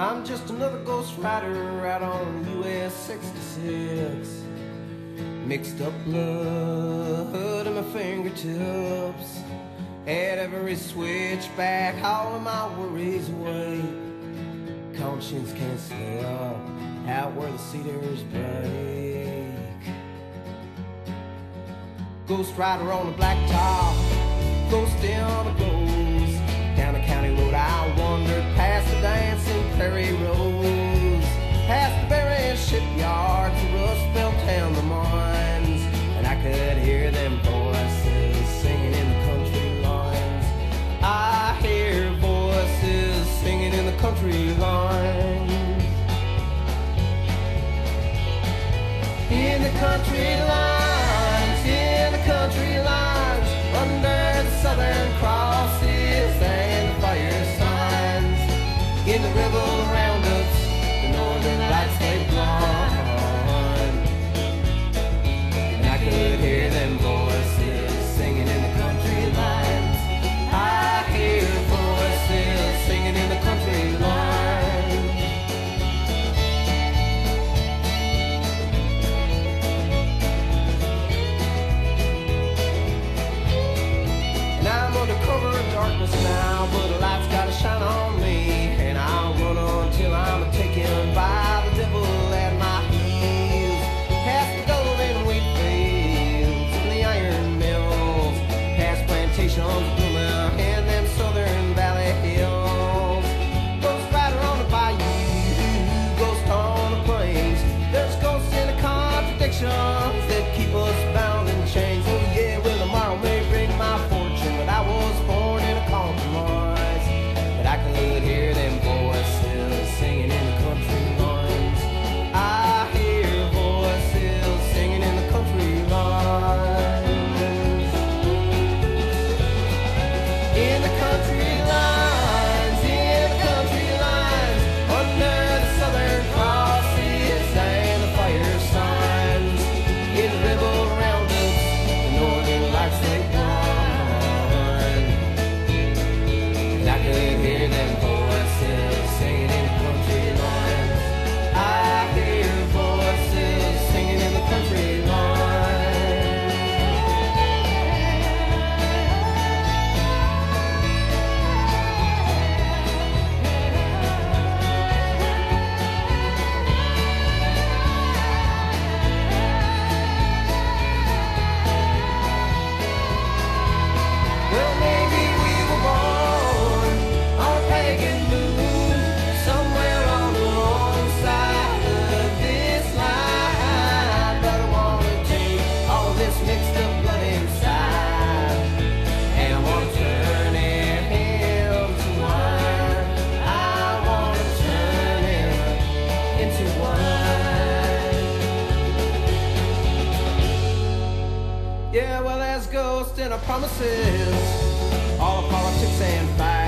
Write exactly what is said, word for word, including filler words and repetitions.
I'm just another ghost rider out on U S sixty-six. Mixed up blood in my fingertips. At every switchback, hauling my worries away. Conscience can't slip out where the cedars break. Ghost rider on the blacktop, ghosting on the ghost. Down the county road I wandered, past the dancing prairie roads, past the buried shipyards, the rust belt town, the mines, and I could hear them voices singing in the country lines. I hear voices singing in the country lines. In the country lines, in the country lines, under the Southern Crosses and the fire signs. In the rebel roundups, the northern lights they blonde, and I could hear them voices singing in the country lines. I hear voices singing in the country lines. And I'm under cover of darkness now, but the light's gotta shine on me, and I'll run on till I'm taken by the devil at my heels. Past the golden wheat fields and the iron mills, past plantations blooming and them southern valley hills. Ghost rider on the bayou, ghost on the plains. There's ghosts in the contradictions that keep us bound in chains. Oh yeah, well tomorrow may bring my fortune, but I was born in a compromise. But I could hear them voices singing in the country lines. I hear voices singing in the country lines. In the country lines, in the country lines, under the Southern Crosses and the fire signs. In the rebel roundups, the northern lights they burn, and I could hear them voices singing in the country lines. I hear voices singing in the country lines. Well, maybe we were born on a pagan moon, somewhere on the wrong side of this line. But I wanna take all this mixed up blood inside, and I wanna turn it into wine. I wanna turn it into wine. Yeah, well, there's ghosts and our promises, all the politics and fight.